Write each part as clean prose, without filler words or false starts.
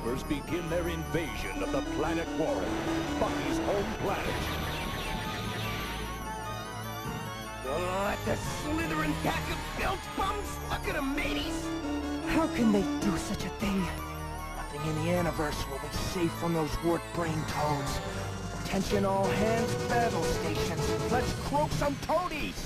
troopers begin their invasion of the planet Warren, Bucky's home planet. What, the slithering pack of filth bums? Look at them, mateys! How can they do such a thing? Nothing in the universe will be safe from those wart-brain toads. Attention all hands, battle stations. Let's croak some toadies!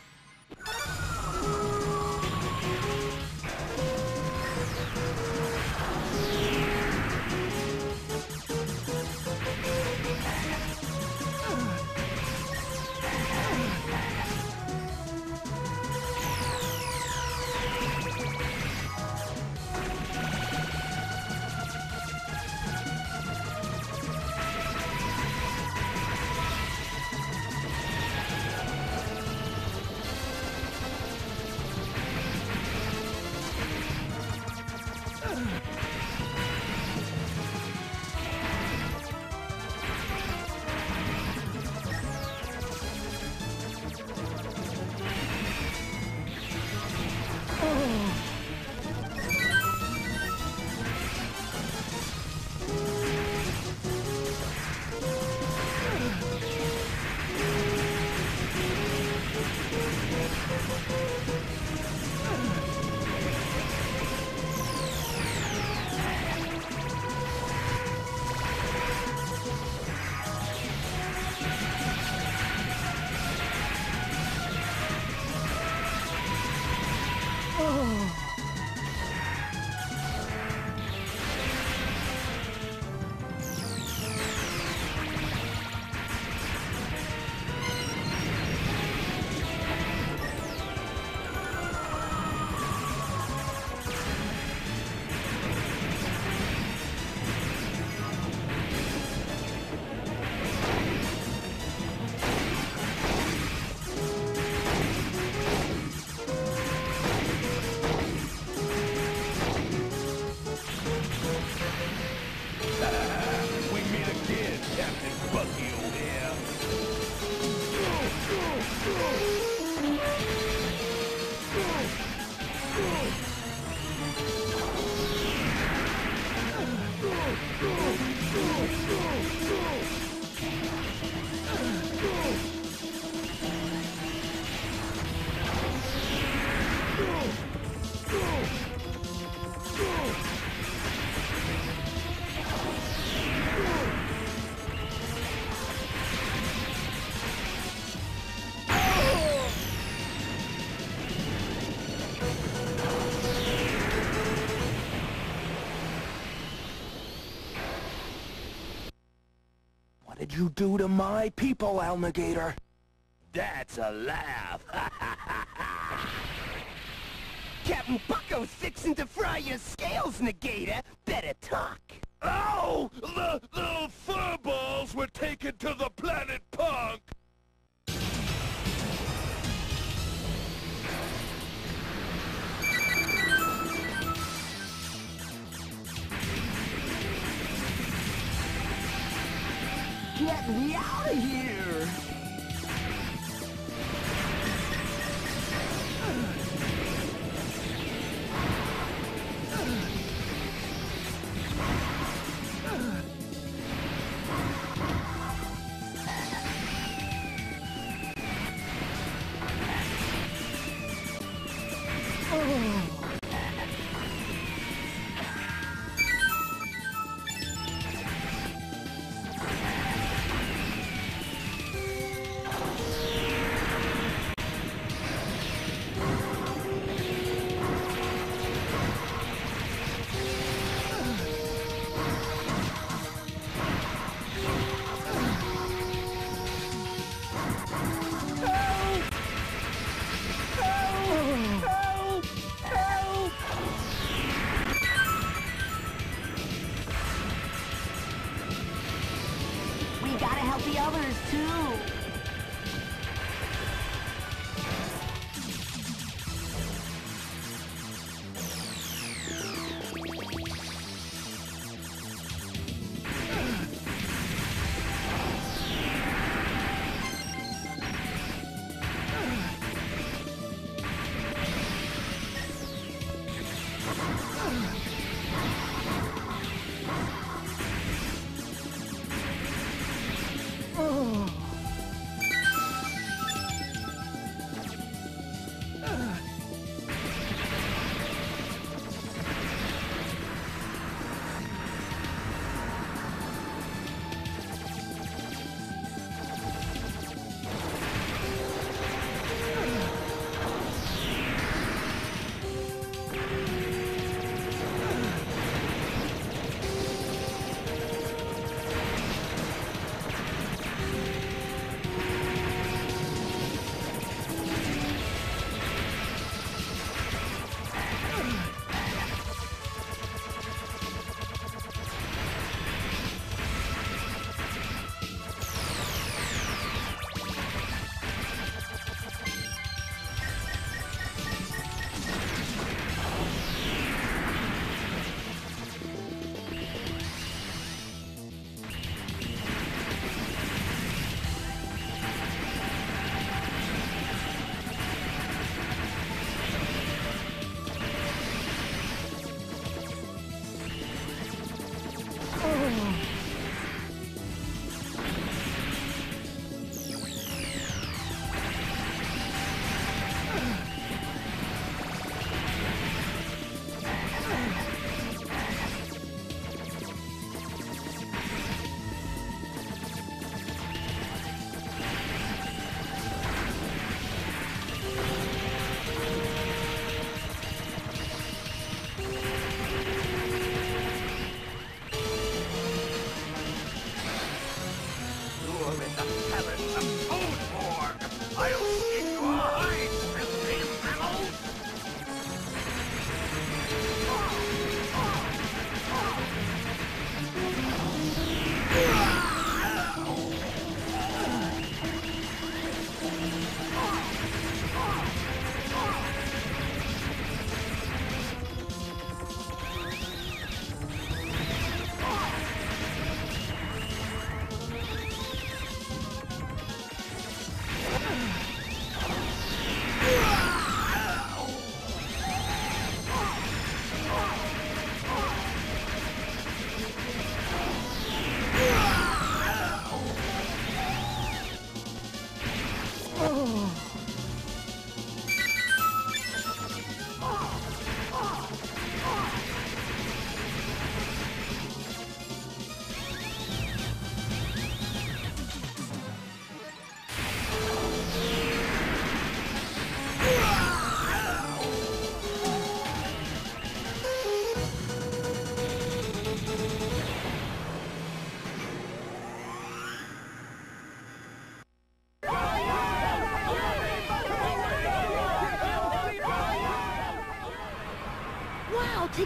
We meet again, Captain Bucky O'Hare. What did you do to my people, Alligator? That's a laugh. Captain Bucko's fixing to fry your scales, Negator. Better talk. Oh! The little furballs were taken to the planet Punk! Get me out of here! Gotta help the others, too.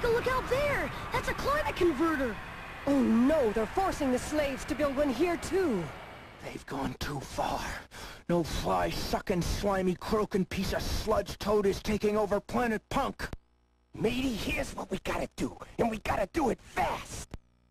Take a look out there! That's a climate converter! Oh no, they're forcing the slaves to build one here too. They've gone too far. No fly-sucking, slimy, croaking piece of sludge toad is taking over Planet Punk. Matey, here's what we gotta do, and we gotta do it fast!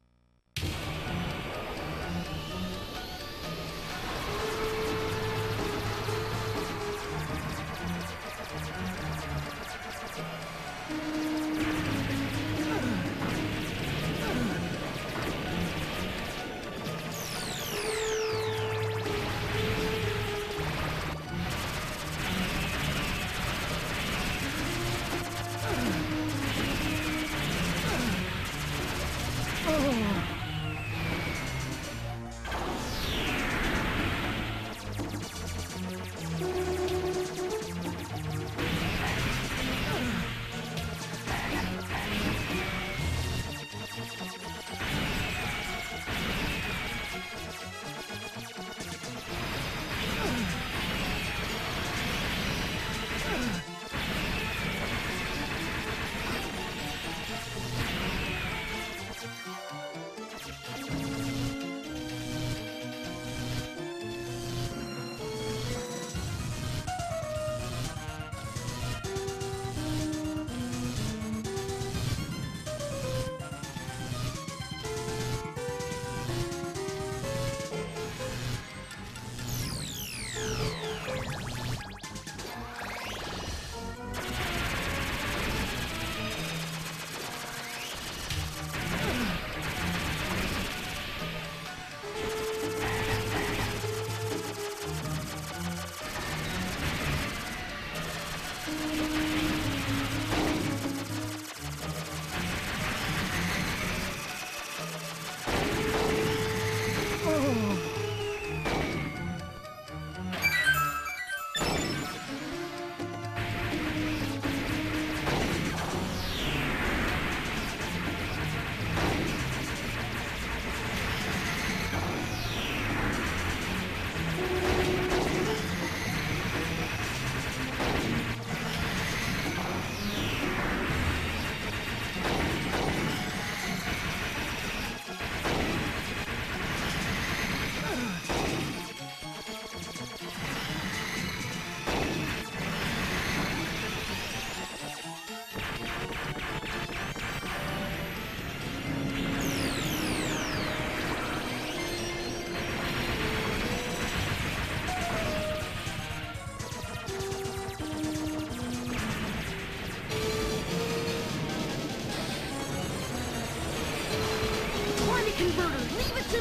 Converter, leave it to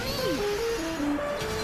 me!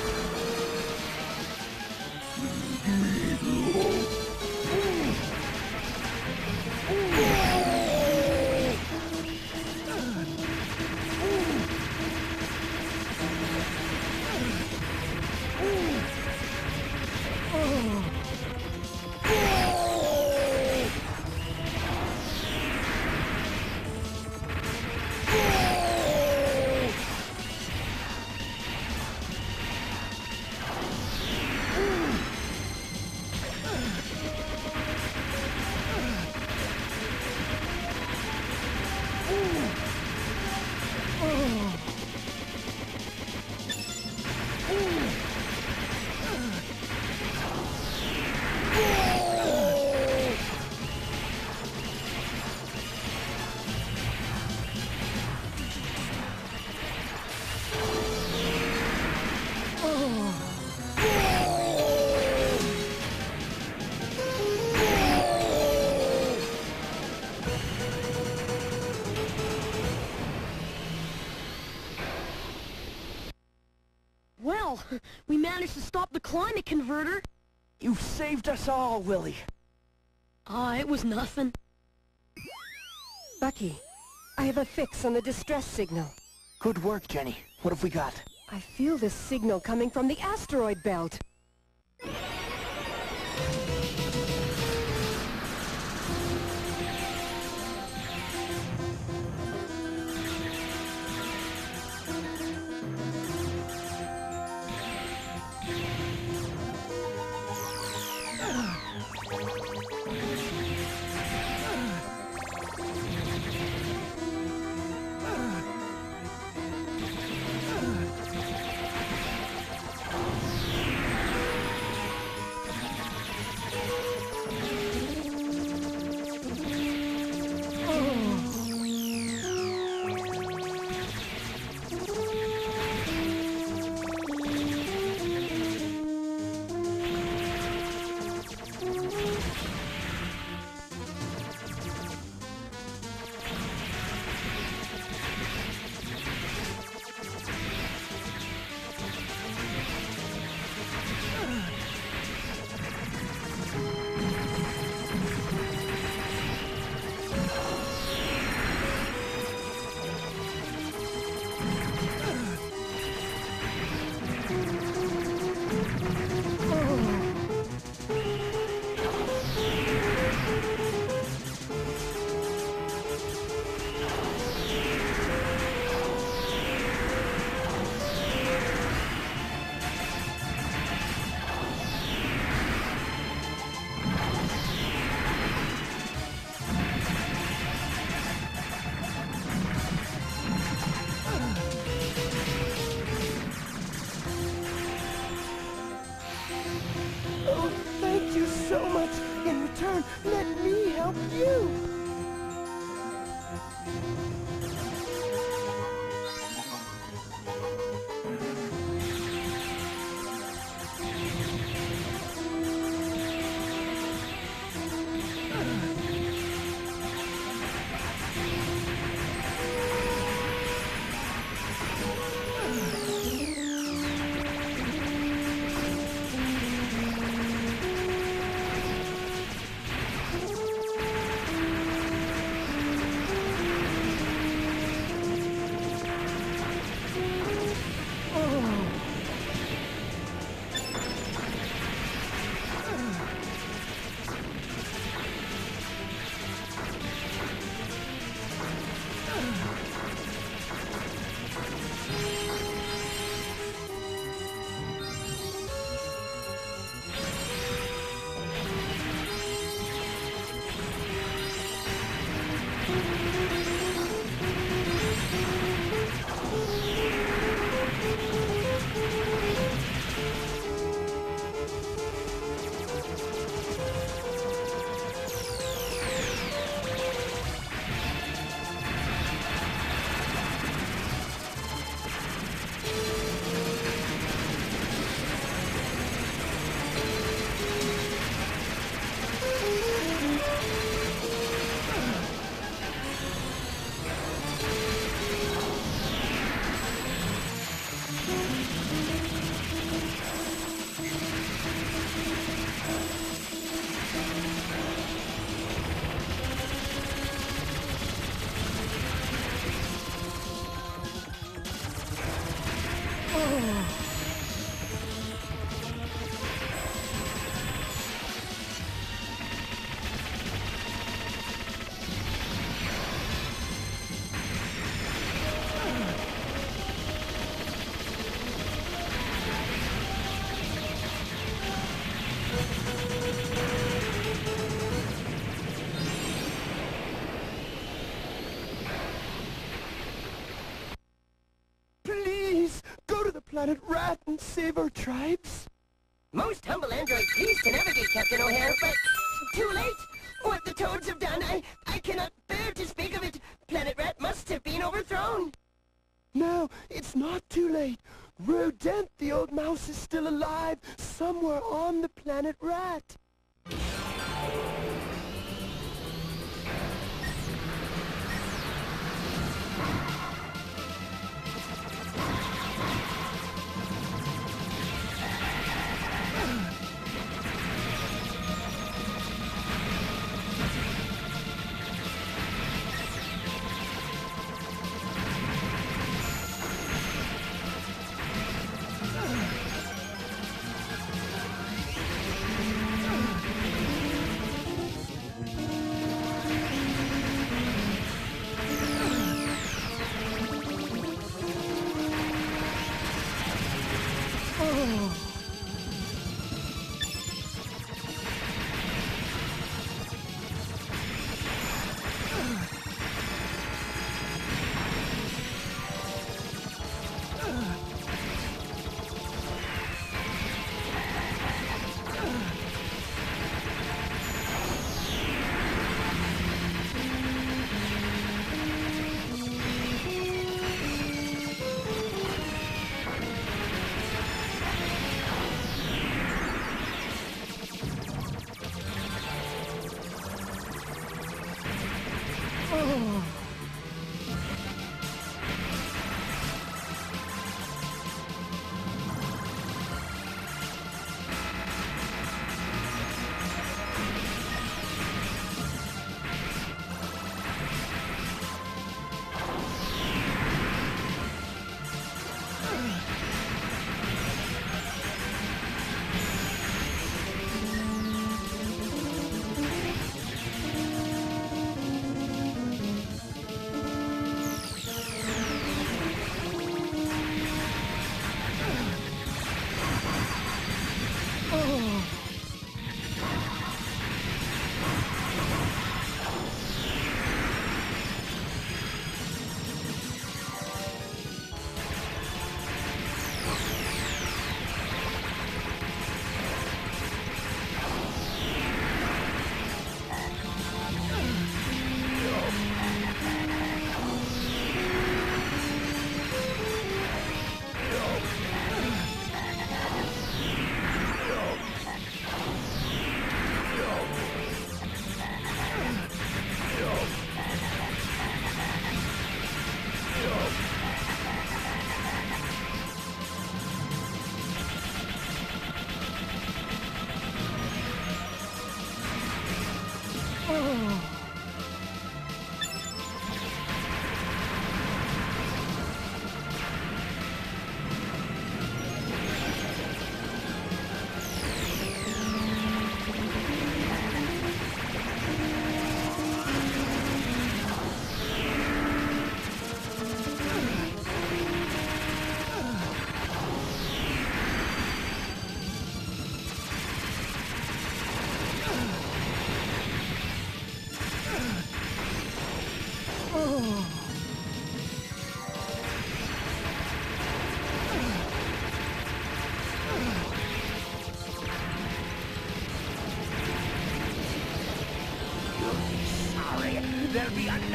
Well, we managed to stop the climate converter. You've saved us all, Willie. It was nothing. Bucky, I have a fix on the distress signal. Good work, Jenny. What have we got? I feel this signal coming from the asteroid belt. help you. Please, go to the planet Rat and save our tribes. Most humble android pleased to navigate, Captain O'Hare, but too late. What the Toads have done, I cannot bear to speak of it. Planet Rat must have been overthrown. No, it's not too late. Rodent, the old mouse, is still alive somewhere on the planet Rat.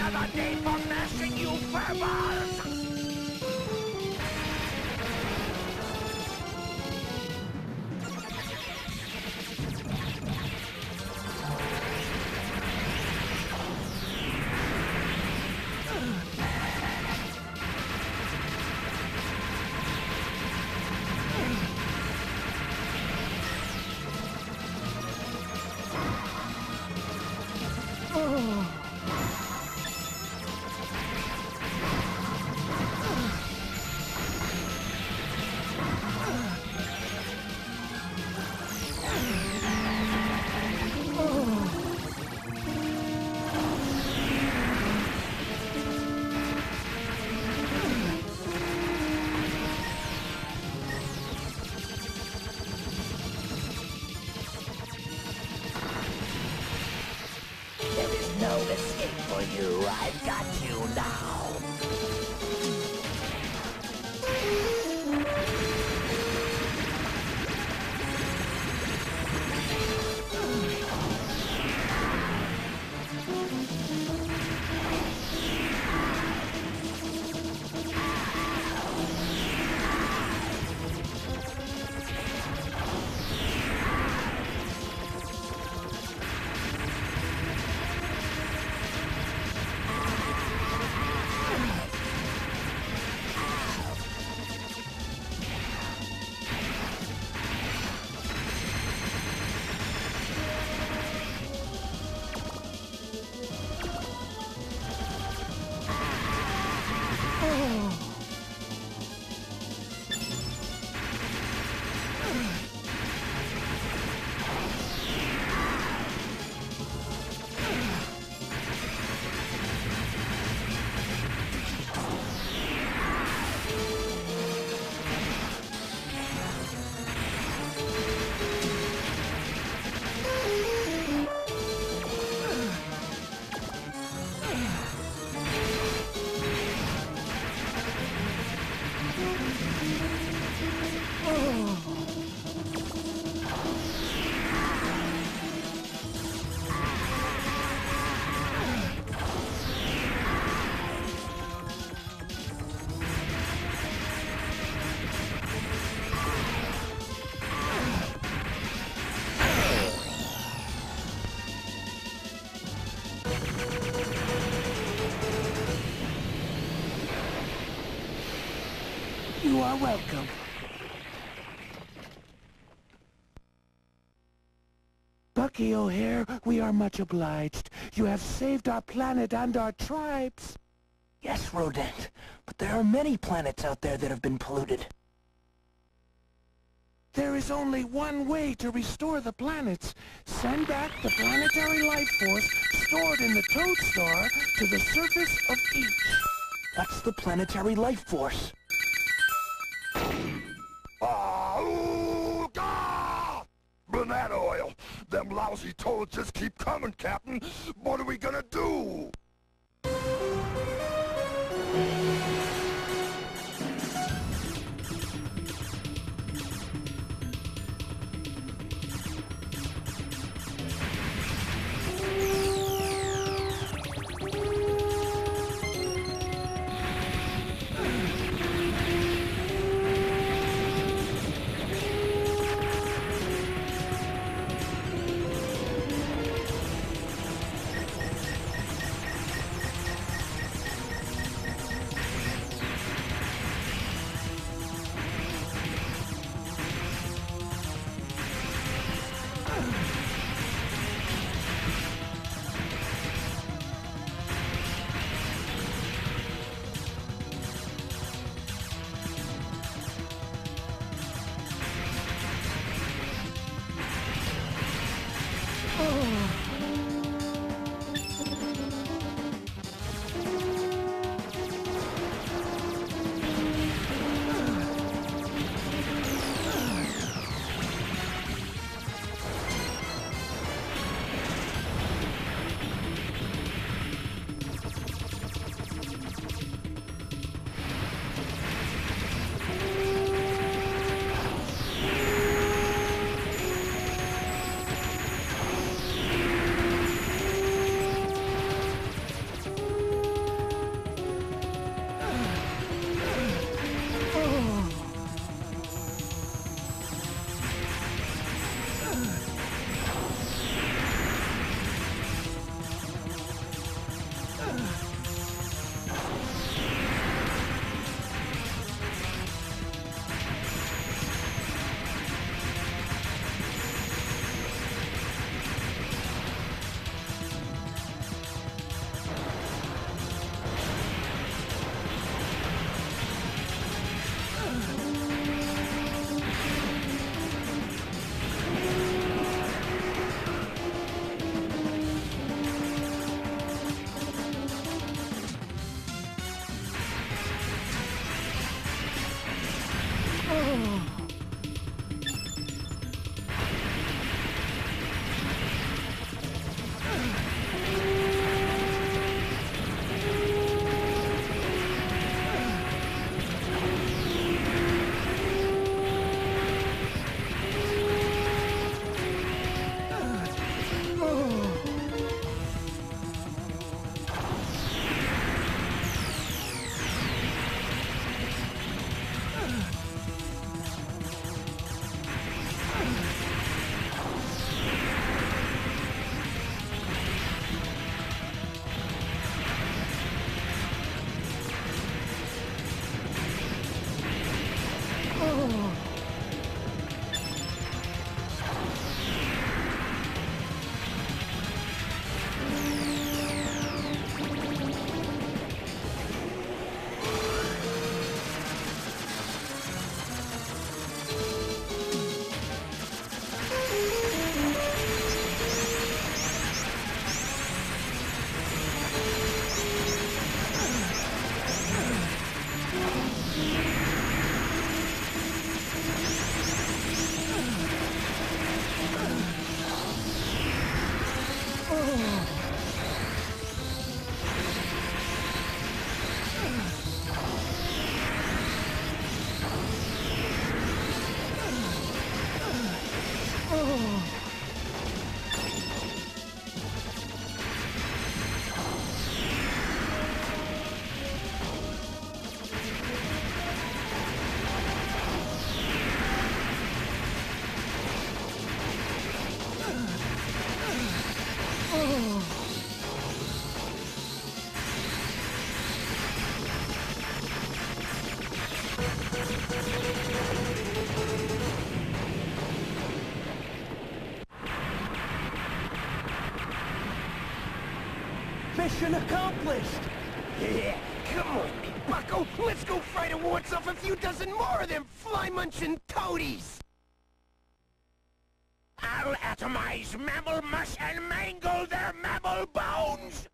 another day for mashing you furballs! There is no escape for you. I've got you now. You are welcome. Bucky O'Hare, we are much obliged. You have saved our planet and our tribes. Yes, Rodent, but there are many planets out there that have been polluted. There is only one way to restore the planets. Send back the planetary life force stored in the Toad Star to the surface of each. What's the planetary life force? Banana oil! Them lousy toads just keep coming, Captain! What are we gonna do? Mission accomplished! Yeah, come on, me bucko. Let's go fry the warts off a few dozen more of them fly-munching toadies! I'll atomize mammal mush and mangle their mammal bones!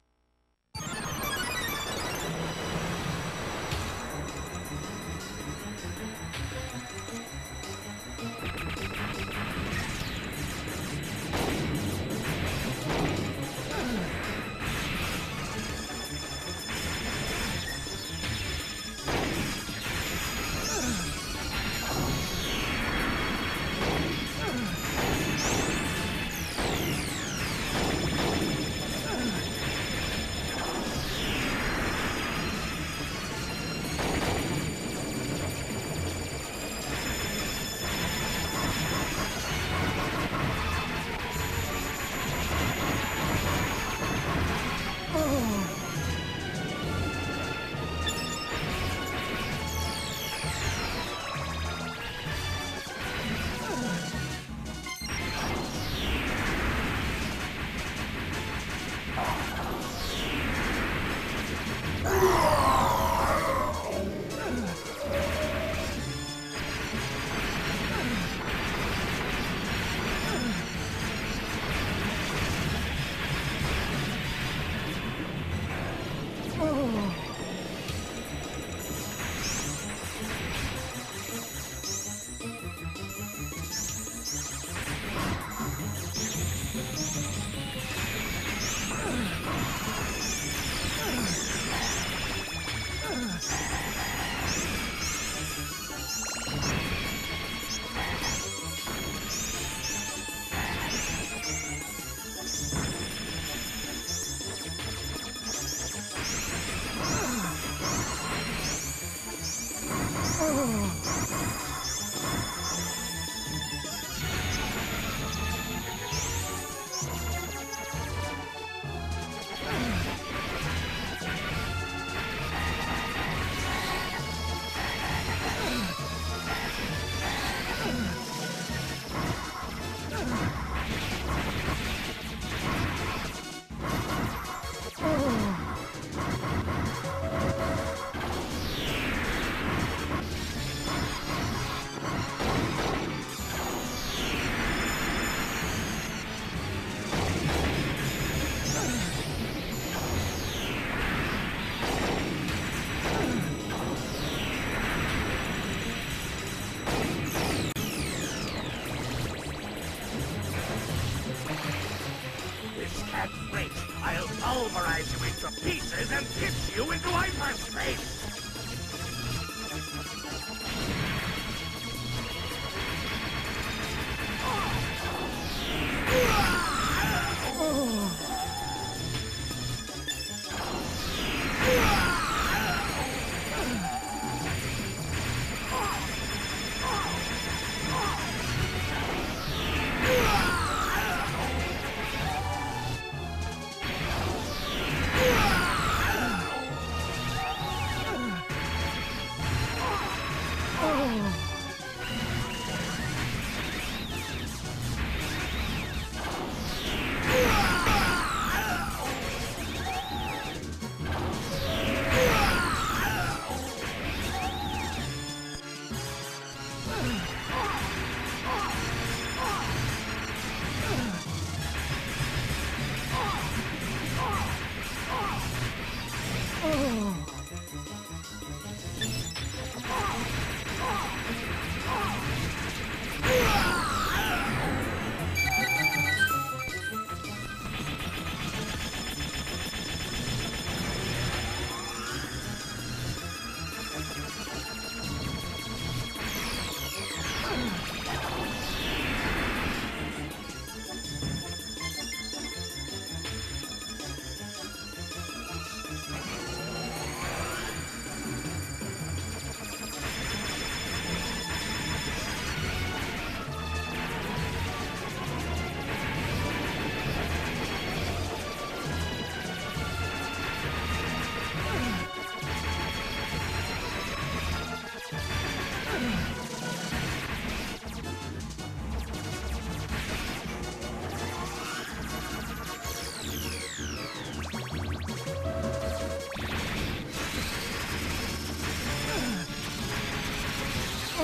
I'll pulverize you into pieces and pitch you into hyperspace!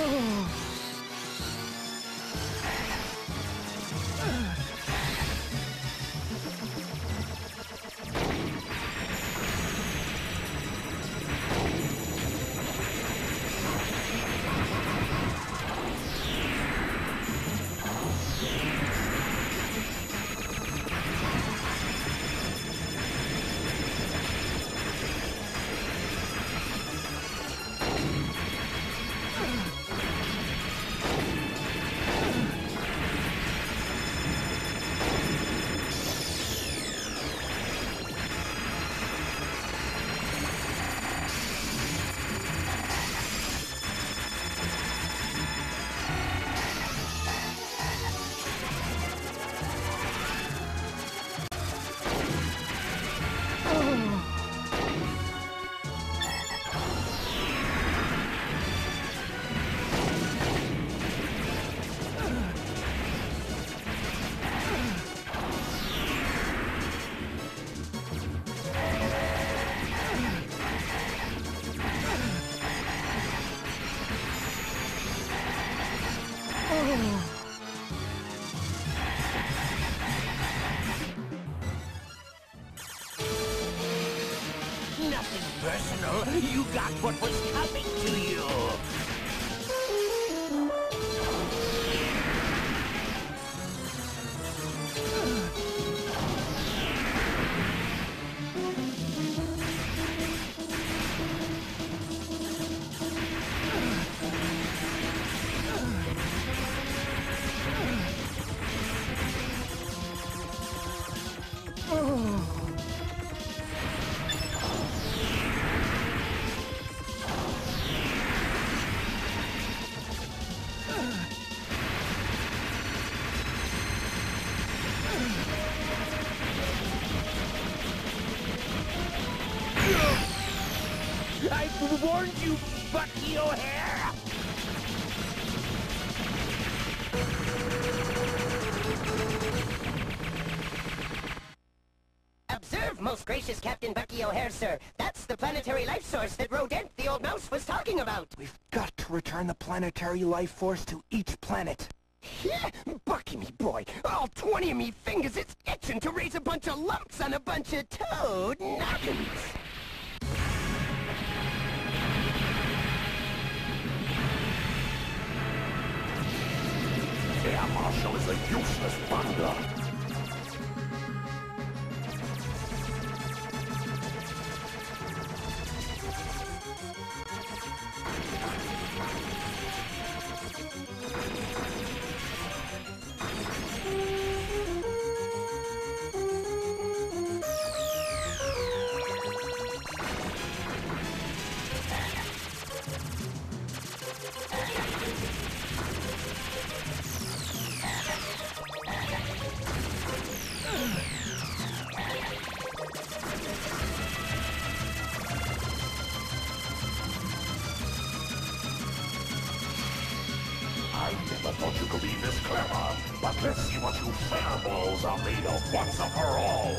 Nothing personal. You got what was coming to you. I warned you, Bucky O'Hare! Observe, most gracious Captain Bucky O'Hare, sir. That's the planetary life source that Rodent, the old mouse, was talking about. We've got to return the planetary life force to each planet. Yeah, Bucky, me boy, all 20 of me fingers, it's itching to raise a bunch of lumps on a bunch of toad noggins. Air Marshal is a useless bungler. I never thought you could be this clever, but let's see what you fireballs are made of once and for all.